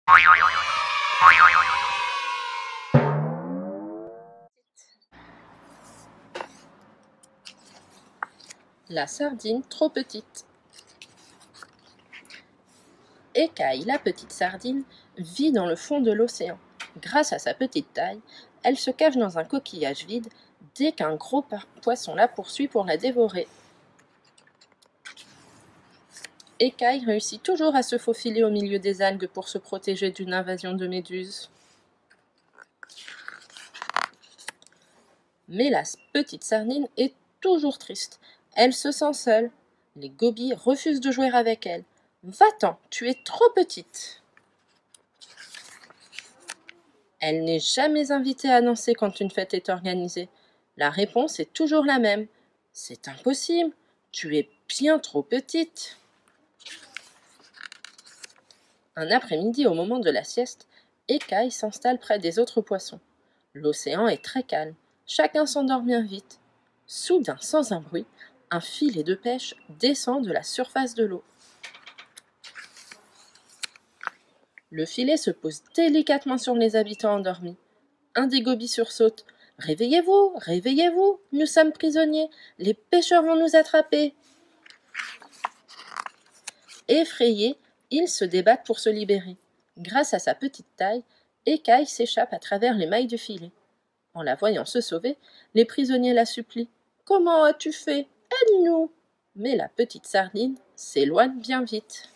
La sardine trop petite. Écaille, la petite sardine, vit dans le fond de l'océan. Grâce à sa petite taille, elle se cache dans un coquillage vide dès qu'un gros poisson la poursuit pour la dévorer. Écaille réussit toujours à se faufiler au milieu des algues pour se protéger d'une invasion de méduses. Mais la petite sardine est toujours triste. Elle se sent seule. Les gobies refusent de jouer avec elle. Va-t'en, tu es trop petite. Elle n'est jamais invitée à danser quand une fête est organisée. La réponse est toujours la même. C'est impossible, tu es bien trop petite. Un après-midi, au moment de la sieste, Écaille s'installe près des autres poissons. L'océan est très calme, chacun s'endort bien vite. Soudain, sans un bruit, un filet de pêche descend de la surface de l'eau. Le filet se pose délicatement sur les habitants endormis. Un des gobies sursaute. « Réveillez-vous, réveillez-vous, nous sommes prisonniers, les pêcheurs vont nous attraper !» Effrayés, ils se débattent pour se libérer. Grâce à sa petite taille, Écaille s'échappe à travers les mailles du filet. En la voyant se sauver, les prisonniers la supplient. « Comment as-tu fait? Aide-nous !» Mais la petite sardine s'éloigne bien vite.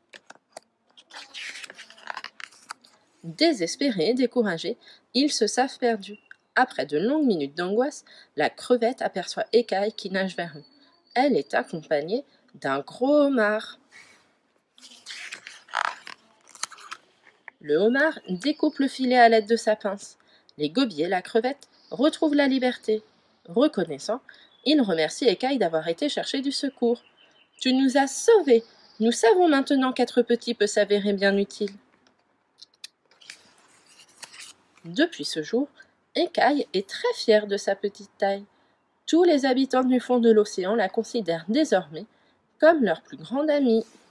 Désespérés et découragés, ils se savent perdus. Après de longues minutes d'angoisse, la crevette aperçoit Écaille qui nage vers eux. Elle est accompagnée d'un gros homard. Le homard découpe le filet à l'aide de sa pince. Les gobies et la crevette retrouvent la liberté. Reconnaissant, ils remercient Écaille d'avoir été chercher du secours. « Tu nous as sauvés. Nous savons maintenant qu'être petit peut s'avérer bien utile. » Depuis ce jour, Écaille est très fière de sa petite taille. Tous les habitants du fond de l'océan la considèrent désormais comme leur plus grande amie.